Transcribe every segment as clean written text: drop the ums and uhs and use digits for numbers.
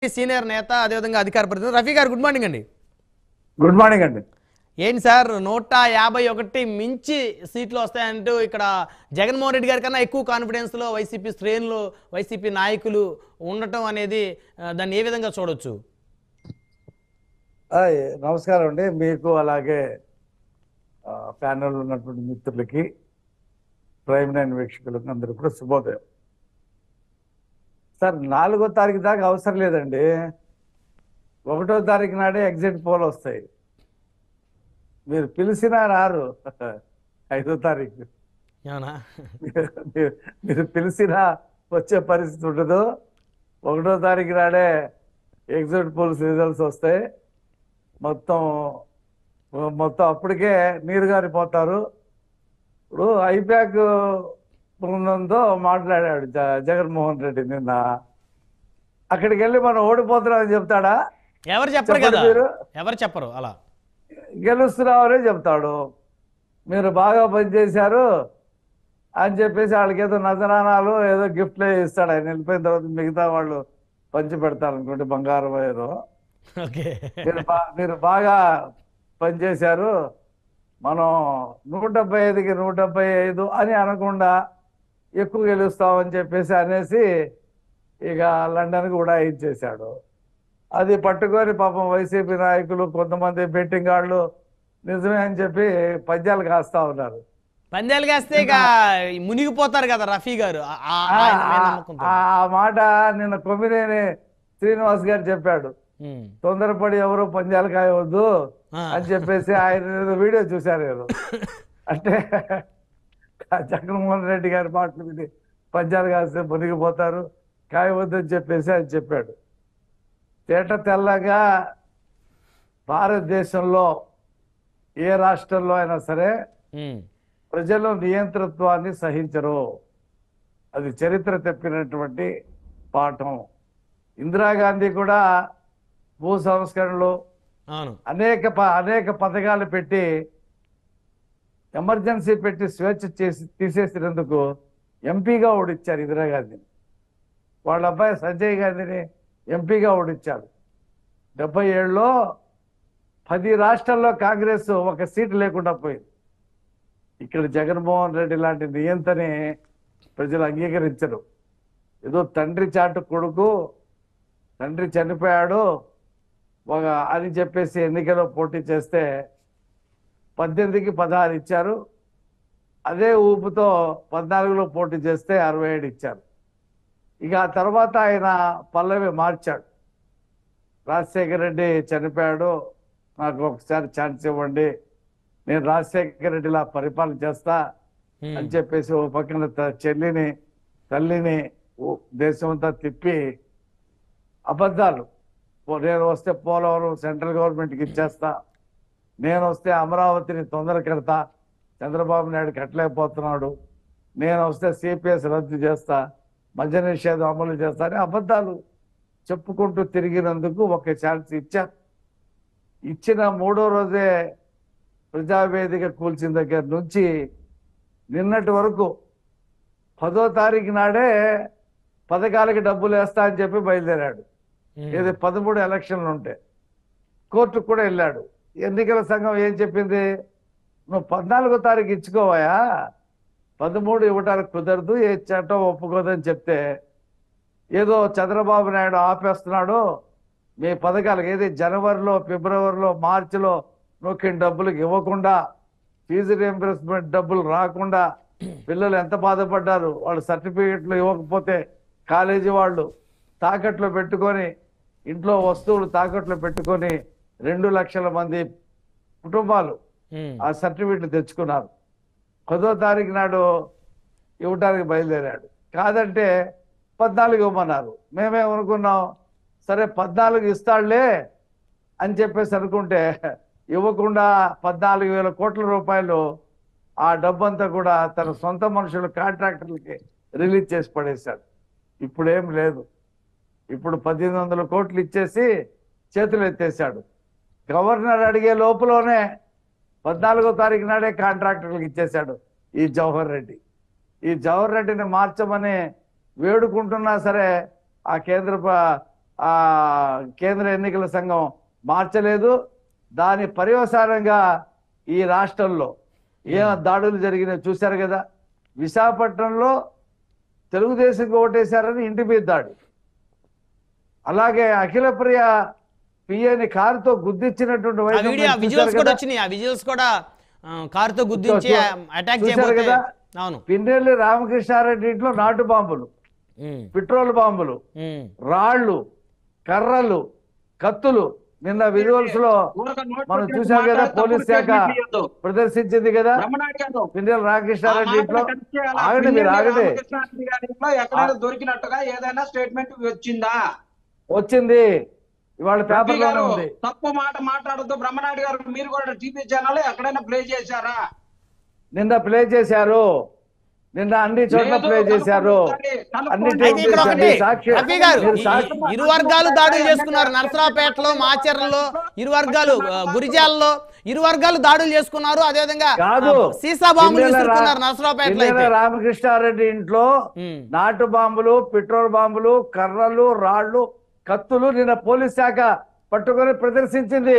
Senior నేత అదేవిధంగా అధికార ప్రతినిధి రఫీ గారు, గుడ్ మార్నింగ్ అండి. గుడ్ మార్నింగ్ అండి. ఏంటి సార్ 151 మించి సీట్లు వస్తాయంటూ ఇక్కడ జగన్మోహన్ రెడ్డి గారి కన్నా ఎక్కువ కాన్ఫిడెన్స్లో వైసీపీ శ్రేణులు, వైసీపీ నాయకులు ఉండటం అనేది దాన్ని ఏ విధంగా చూడొచ్చు? నమస్కారం అండి మీకు, అలాగే ప్యానెల్ ఉన్నటువంటి మిత్రులకి, ప్రైమ్ 9 వీక్షకులకు అందరూ కూడా శుభోదయం. సార్ 4వ తారీఖు దాకా అవసరం లేదండి. 1వ తారీఖు నాడే ఎగ్జిట్ పోల్ వస్తాయి. మీరు పిలిచినా రారు 5వ తారీఖు. మీరు పిలిచినా వచ్చే పరిస్థితి ఉండదు. 1వ తారీఖు నాడే ఎగ్జిట్ పోల్స్ రిజల్ట్స్ వస్తాయి. మొత్తం అప్పటికే నీరు గారిపోతారు. ఇప్పుడు ఐప్యాక్ బృందంతో మాట్లాడాడు జగన్మోహన్ రెడ్డి నిన్న. అక్కడికి వెళ్ళి మనం ఓడిపోతున్నామని చెప్తాడా? ఎవరు చెప్పరు కదా, ఎవరు చెప్పరు. అలా గెలుస్తున్నామనే చెప్తాడు. మీరు బాగా పనిచేశారు అని చెప్పేసి వాళ్ళకి ఏదో నజరానాలు ఏదో గిఫ్ట్లే ఇస్తాడు. ఆయన వెళ్ళిపోయిన తర్వాత మిగతా వాళ్ళు పంచి పెడతారు అనుకోండి, బంగారం ఏదో. మీరు బాగా పనిచేశారు, మనం 175కి 175 అని అనకుండా ఎక్కువ గెలుస్తామని చెప్పేసి అనేసి ఇక లండన్కి కూడా ఇచ్చేశాడు. అది పట్టుకొని పాపం వైసీపీ నాయకులు కొంతమంది బెట్టింగ్ వాళ్ళు నిజమే అని చెప్పి పద్యాలు కాస్తా ఉన్నారు. పందాలు కాస్తే ఇక మునిగిపోతారు కదా రఫీ గారు. ఆ మాట నిన్న కొమ్మినేని శ్రీనివాస్ గారు చెప్పాడు. తొందరపడి ఎవరు పందాలు కాయవద్దు అని చెప్పేసి ఆయన వీడియో చూశారు ఏదో. అంటే జగన్మోహన్ రెడ్డి గారి మాటలు విని పందాలు కాస్తే మునిగిపోతారు, కాయవద్దు అని చెప్పేసి ఆయన చెప్పాడు. తేట తెల్లగా భారతదేశంలో ఏ రాష్ట్రంలో అయినా సరే ప్రజలు నియంతృత్వాన్ని సహించరు. అది చరిత్ర తెప్పినటువంటి పాఠం. ఇందిరాగాంధీ కూడా భూ సంస్కరణలు అనేక పథకాలు పెట్టి, ఎమర్జెన్సీ పెట్టి స్వేచ్ఛ తీసేసినందుకు ఎంపీగా ఓడిచ్చారు ఇందిరాగాంధీని. వాళ్ళ అబ్బాయి సంజయ్ గాంధీని ఎంపీగా ఓడిచ్చారు. 77లో 10 రాష్ట్రాల్లో కాంగ్రెస్ ఒక సీటు లేకుండా పోయింది. ఇక్కడ జగన్మోహన్ రెడ్డి లాంటి నియంతని ప్రజలు అంగీకరించరు. ఏదో తండ్రి చాటు కొడుకు, తండ్రి చనిపోయాడు అని చెప్పేసి ఎన్నికల్లో పోటీ చేస్తే 18కి 16 ఇచ్చారు. అదే ఊపుతో 14లో పోటీ చేస్తే 67 ఇచ్చారు. ఇక ఆ తర్వాత ఆయన పల్లవి మార్చాడు. రాజశేఖర రెడ్డి చనిపోయాడు, నాకు ఒకసారి ఛాన్స్ ఇవ్వండి, నేను రాజశేఖర రెడ్డిలా పరిపాలన చేస్తా అని చెప్పేసి ఓ పక్కన చెల్లిని తల్లిని దేశమంతా తిప్పి అబద్ధాలు, నేను వస్తే పోలవరం సెంట్రల్ గవర్నమెంట్కి ఇచ్చేస్తా, నేను వస్తే అమరావతిని తొందర కడతా, చంద్రబాబు నాయుడు కట్టలేకపోతున్నాడు, నేను వస్తే సిపిఎస్ రద్దు చేస్తా, మద్య నిషేధం అమలు చేస్తా అని అబద్ధాలు చెప్పుకుంటూ తిరిగినందుకు ఒక ఛాన్స్ ఇచ్చారు. ఇచ్చిన 3వ రోజే ప్రజావేదిక కూల్చిన దగ్గర నుంచి నిన్నటి వరకు 10వ తారీఖు నాడే పథకాలకి డబ్బులు వేస్తా అని చెప్పి బయలుదేరాడు. ఏది 13 ఎలక్షన్లు ఉంటే కోర్టుకు కూడా వెళ్ళాడు. ఎన్నికల సంఘం ఏం చెప్పింది, నువ్వు 14వ తారీఖు ఇచ్చుకోవాయా, 13 ఇవ్వటానికి కుదరదు, ఏ చట్టం ఒప్పుకోదని చెప్తే ఏదో చంద్రబాబు నాయుడు ఆపేస్తున్నాడు మీ పథకాలకు, ఏది జనవరిలో, ఫిబ్రవరిలో, మార్చిలో నొక్కిన డబ్బులకు ఇవ్వకుండా, ఫీజు రీయింబర్స్మెంట్ డబ్బులు రాకుండా పిల్లలు ఎంత బాధపడ్డారు. వాళ్ళు సర్టిఫికెట్లు ఇవ్వకపోతే కాలేజీ వాళ్ళు తాకట్లో పెట్టుకొని, ఇంట్లో వస్తువులు తాకట్లో పెట్టుకొని 2 లక్షల మంది కుటుంబాలు ఆ సర్టిఫికెట్లు తెచ్చుకున్నారు. 10వ తారీఖు నాడు ఇవ్వటానికి బయలుదేరాడు. కాదంటే 14 ఇవ్వమన్నారు. మేమేమనుకున్నాం, సరే 14 ఇస్తాడులే అని చెప్పేసి అనుకుంటే ఇవ్వకుండా 14,000 కోట్ల రూపాయలు ఆ డబ్బంతా కూడా తన సొంత మనుషులు కాంట్రాక్టర్లకి రిలీజ్ చేసి పడేశాడు. ఇప్పుడేం లేదు. ఇప్పుడు 1,800 కోట్లు ఇచ్చేసి చేతులు ఎత్తేసాడు. గవర్నర్ అడిగే లోపలనే 14వ తారీఖు నాడే కాంట్రాక్టర్లకు ఇచ్చేశాడు ఈ జవహర్ రెడ్డి. ఈ జవహర్ రెడ్డిని మార్చమని వేడుకుంటున్నా సరే ఆ కేంద్ర ఆ కేంద్ర ఎన్నికల సంఘం మార్చలేదు. దాని పర్యవసానంగా ఈ రాష్ట్రంలో ఏ దాడులు జరిగినాయో చూశారు కదా. విశాఖపట్నంలో తెలుగుదేశంకి ఓటేశారని ఇంటి మీద దాడి, అలాగే అఖిలప్రియ పిఏని కారుతో గుద్దించినటువంటి ఆ వైద్యం వీడియో చూశారు విజువల్స్ కూడా కదా. వచ్చినాయి. ఆ విజువల్స్ కూడా కారుతో గుద్దించి అటాక్ చూశారు చేయబోతే కదా. అవును. పిన్నెల్లి రామకృష్ణారెడ్డి ఇంట్లో నాటు బాంబులు, పెట్రోల్ బాంబులు, రాళ్లు, కర్రలు, కత్తులు నిన్న విజువల్స్ లో మనం చూసాం కదా. పోలీస్ శాఖ ప్రదర్శించింది కదా. పిన్నెల్లి రామకృష్ణారెడ్డి ఇంట్లో ఆగండి, మీరు ఆగండి. ఎక్కడైనా దొరికినట్టుగా ఏదైనా స్టేట్మెంట్ వచ్చిందా? వచ్చింది, ఇవాళ పేపర్ లోనే ఉంది. తప్పు మాట మాట్లాడుతూ బ్రహ్మనాయుడు గారు మీరు కూడా టీవీ ఛానల్ ఎక్కడైనా ప్లే చేశారా? నిన్న ప్లే చేశారు, నిన్న అన్ని చోట్ల ప్లే చేశారు. అన్ని అయితే ఇక్కడ ఒకటి రఫీ గారు, ఇరు వర్గాలు దాడులు చేసుకున్నారు. నర్సరావుపేటలో, మాచర్లలో ఇరు వర్గాలు, గురిజాలలో ఇరు వర్గాలు దాడులు చేసుకున్నారు. అదేవిధంగా కాదు, సీసా బాంబులు విసురుకున్నారు నర్సరావుపేటలో. అయితే రామకృష్ణారెడ్డి ఇంట్లో నాటు బాంబులు, పెట్రోల్ బాంబులు, కర్రలు, రాళ్లు, కత్తులు నిన్న పోలీస్ శాఖ పట్టుకొని ప్రదర్శించింది.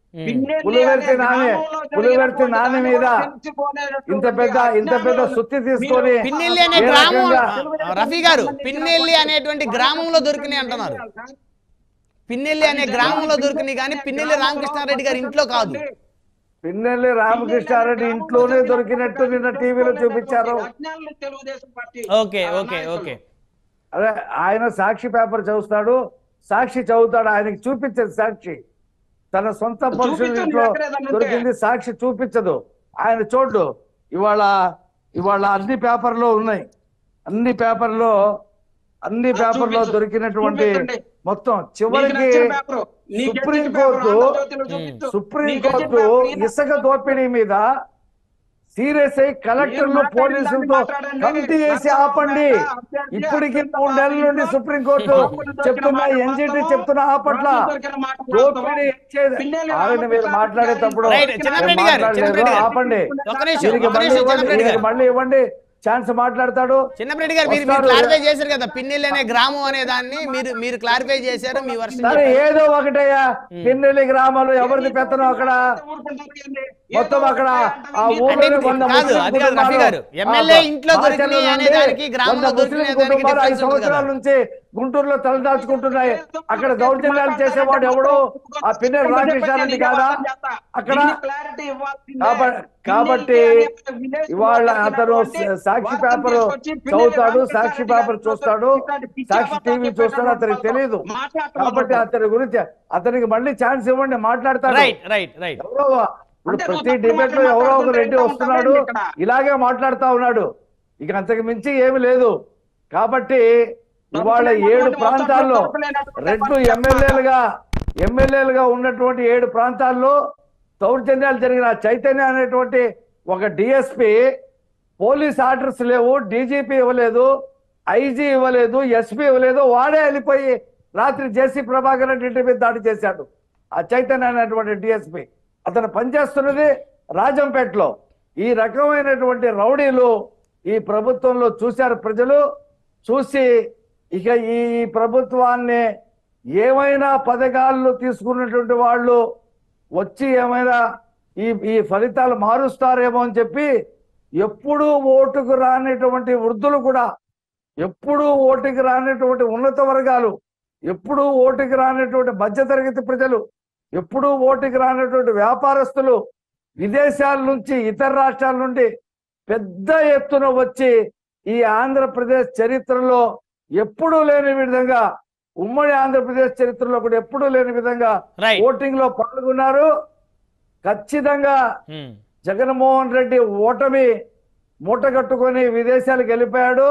పులివర్తి నాని మీద ఇంత పెద్ద సుత్తి తీసుకొని పిన్నెల్లి అనే గ్రామం, రఫీ గారు పిన్నెల్లి అనేటువంటి గ్రామంలో దొరికినాయి అంటున్నారు. పిన్నెల్లి అనే గ్రామంలో దొరికినాయి కానీ పిన్నెల్లి రామకృష్ణారెడ్డి గారి ఇంట్లో కాదు. పిన్నెల్లి రామకృష్ణారెడ్డి ఇంట్లోనే దొరికినట్టు నిన్న టీవీలో చూపించారు. Okay okay okay. అదే ఆయన సాక్షి పేపర్ చదువుతాడు, సాక్షి చదువుతాడు, ఆయనకి చూపించదు సాక్షి. తన సొంత పరుషుల ఇంట్లో దొరికింది సాక్షి చూపించదు, ఆయన చూడు. ఇవాళ అన్ని పేపర్లో ఉన్నాయి, అన్ని పేపర్లో దొరికినటువంటి మొత్తం. చివరికి సుప్రీంకోర్టు ఇసుక దోపిడీ మీద సీరియస్ అయి కలెక్టర్లు, పోలీసులతో కమిటీ వేసి ఆపండి. ఇప్పటికి 3 నెలల నుండి సుప్రీంకోర్టు చెప్తున్నా, ఎన్జిటి చెప్తున్నా ఆపట్ల. దోపిడీ ఆగండి, మీరు మాట్లాడేటప్పుడు ఆపండి. మళ్ళీ ఇవ్వండి ఛాన్స్, మాట్లాడతాడు. చిన్నరెడ్డి గారు మీరు క్లారిఫై చేశారు కదా పిన్నెల్లి అనే గ్రామం అనే దాన్ని, మీరు క్లారిఫై చేశారు మీ వర్షం. ఏదో ఒకటయ్యా, పిన్నెల్లి గ్రామాలు ఎవరిది పెత్తనం అక్కడ మొత్తం అక్కడ ఆ ఊళ్ళో 5 సంవత్సరాల నుంచి గుంటూరులో తలదాల్చుకుంటున్నాయి. అక్కడ దౌర్జన్యాలు చేసేవాడు ఎవడు? ఆ పిన్నెల్లి రామకృష్ణారెడ్డి కాదా అక్కడ? కాబట్టి ఇవాళ అతను సాక్షి పేపర్ చదువుతాడు, సాక్షి పేపర్ చూస్తాడు, సాక్షి టీవీ చూస్తాడు, అతనికి తెలియదు. కాబట్టి అతని గురించి అతనికి మళ్ళీ ఛాన్స్ ఇవ్వండి, మాట్లాడతాడు. ఎవరో ఇప్పుడు ప్రతి డిబేట్ లో ఎవరో ఒక రెడ్డి వస్తున్నాడు, ఇలాగే మాట్లాడుతా ఉన్నాడు. ఇక అంతకు మించి ఏమి లేదు. కాబట్టి ఇవాళ 7 ప్రాంతాల్లో రెడ్లు ఎమ్మెల్యేలుగా ఉన్నటువంటి 7 ప్రాంతాల్లో దౌర్జన్యాలు జరిగిన చైతన్య అనేటువంటి ఒక డిఎస్పి పోలీస్ ఆర్డర్స్ లేవు, డీజీపీ ఇవ్వలేదు, ఐజీ ఇవ్వలేదు, ఎస్పీ ఇవ్వలేదు, వాడే వెళ్ళిపోయి రాత్రి జేసీ ప్రభాకర్ రెడ్డి ఇంటి మీద దాడి చేశాడు. ఆ చైతన్య అనేటువంటి డిఎస్పి అతను పనిచేస్తున్నది రాజంపేటలో. ఈ రకమైనటువంటి రౌడీలు ఈ ప్రభుత్వంలో చూశారు ప్రజలు. చూసి ఇక ఈ ప్రభుత్వాన్ని ఏమైనా పథకాలు తీసుకున్నటువంటి వాళ్ళు వచ్చి ఏమైనా ఈ ఫలితాలు మారుస్తారేమో అని చెప్పి ఎప్పుడూ ఓటుకు రానటువంటి వృద్ధులు కూడా, ఎప్పుడూ ఓటుకు రానటువంటి ఉన్నత వర్గాలు, ఎప్పుడూ ఓటుకు రానటువంటి మధ్యతరగతి ప్రజలు, ఎప్పుడూ ఓటుకు రానటువంటి వ్యాపారస్తులు విదేశాల నుంచి, ఇతర రాష్ట్రాల నుండి పెద్ద ఎత్తున వచ్చి ఈ ఆంధ్రప్రదేశ్ చరిత్రలో ఎప్పుడూ లేని విధంగా, ఉమ్మడి ఆంధ్రప్రదేశ్ చరిత్రలో కూడా ఎప్పుడూ లేని విధంగా ఓటింగ్ లో పాల్గొన్నారు. ఖచ్చితంగా జగన్మోహన్ రెడ్డి ఓటమి మూట కట్టుకొని విదేశాలకు వెళ్ళిపోయాడు.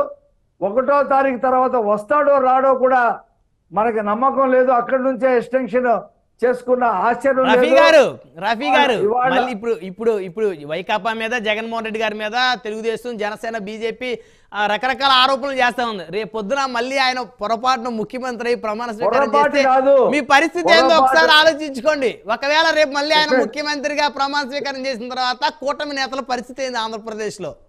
1వ తారీఖు తర్వాత వస్తాడో రాడో కూడా మనకి నమ్మకం లేదు. అక్కడి నుంచే ఎక్స్టెన్షన్ చేసుకున్న ఆశ్చర్యం లేదు. రఫీ గారు మళ్ళీ ఇప్పుడు వైకాపా మీద, జగన్మోహన్ రెడ్డి గారి మీద తెలుగుదేశం, జనసేన, బీజేపీ రకరకాల ఆరోపణలు చేస్తా ఉంది. రేపు పొద్దున మళ్ళీ ఆయన పొరపాటున ముఖ్యమంత్రి ప్రమాణ స్వీకారం చేస్తే మీ పరిస్థితి ఏందో ఒకసారి ఆలోచించుకోండి. ఒకవేళ రేపు మళ్ళీ ఆయన ముఖ్యమంత్రిగా ప్రమాణ స్వీకారం చేసిన తర్వాత కూటమి నేతల పరిస్థితి ఏంది ఆంధ్రప్రదేశ్ లో?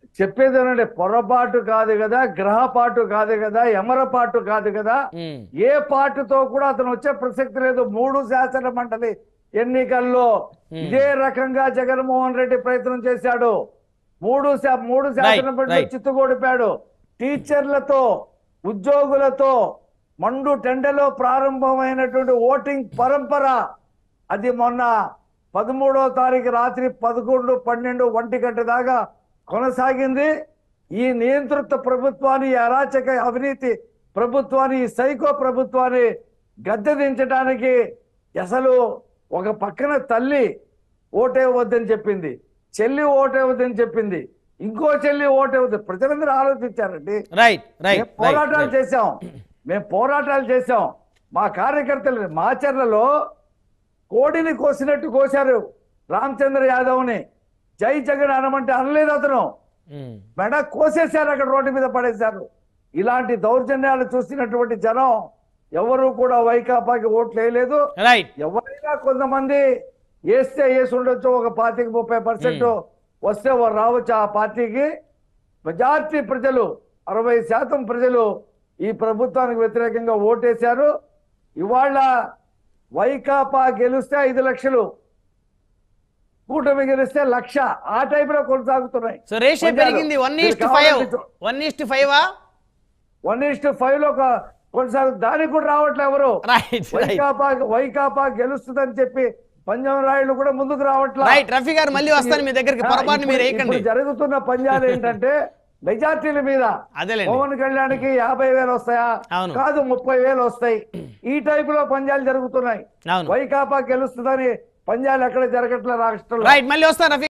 చెప్పేది ఏనండి, పొరపాటు కాదు కదా, గ్రహపాటు కాదు కదా, ఎమరపాటు కాదు కదా, ఉమ్, ఏ పాటుతో కూడా అతను వచ్చే ప్రసక్తి లేదు. 3 శాసన మండలి ఎన్నికల్లో ఇదే రకంగా జగన్మోహన్ రెడ్డి ప్రయత్నం చేశాడు. మూడు శాసన మండలి right. చిత్తుగొడిపాడు. టీచర్లతో, ఉద్యోగులతో మండు టెండలో ప్రారంభమైనటువంటి ఓటింగ్ పరంపర అది మొన్న 13వ తారీఖు రాత్రి 11, 12, 1 గంట దాకా కొనసాగింది. ఈ నియంతృత్వ ప్రభుత్వాన్ని, ఈ అరాచక అవినీతి ప్రభుత్వాన్ని, ఈ సైకో ప్రభుత్వాన్ని గద్దె దించడానికి అసలు ఒక పక్కన తల్లి ఓటేవద్దని చెప్పింది, చెల్లి ఓటేవద్దని చెప్పింది, ఇంకో చెల్లి ఓటేవద్దు. ప్రజలందరూ ఆలోచించారండి. రైట్ రైట్ మేము పోరాటాలు చేశాం, మేము పోరాటాలు చేశాం. మా కార్యకర్తలు మాచర్లలో కోడిని కోసినట్టు కోశారు రామచంద్ర యాదవ్ని. జై జగన్ అనమంటే అనలేదు అతను, మెడ కోసేశారు, అక్కడ రోడ్డు మీద పడేశారు. ఇలాంటి దౌర్జన్యాలు చూసినటువంటి జనం ఎవరు కూడా వైకాపాకి ఓట్లు వేయలేదు. రైట్ ఎవరైనా కొంతమంది వేస్తే వేసి ఉండొచ్చు, ఒక 25-30% వస్తే వారు రావచ్చు ఆ పార్టీకి. మెజార్టీ ప్రజలు 60% ప్రజలు ఈ ప్రభుత్వానికి వ్యతిరేకంగా ఓటేశారు. ఇవాళ వైకాపా గెలిస్తే 5 లక్షలు, కూటమి గెలిస్తే 1,00,000, ఆ టైప్ లో కొనసాగుతున్నాయి. సో రేషియో పెరిగింది 1:5 1:5 1:5 లో కొనసాగుతుంది. దానికి కూడా రావట్లే ఎవరు. రైట్ రైట్ వైకాపా గెలుస్తుందని చెప్పి పంజాబ్ రాయుడు కూడా ముందుకు రావట్లే. రైట్ రఫీ గారు మళ్ళీ వస్తాను మీ దగ్గరికి, పొరపాటు మీరు వేయకండి. ఇప్పుడు జరుగుతున్న పంజాలు ఏంటంటే మెజార్టీల మీద అదేలేండి. పవన్ కళ్యాణ్కి 50,000 వస్తాయా, అవును. కాదు 30,000 వస్తాయి. ఈ టైప్ లో పంజాలు జరుగుతున్నాయి. అవును. వైకాపా గెలుస్తుందని పంజాలు ఎక్కడ జరగట్లే రాష్ట్రంలో. రైట్ మళ్ళీ వస్తాను రఫీ.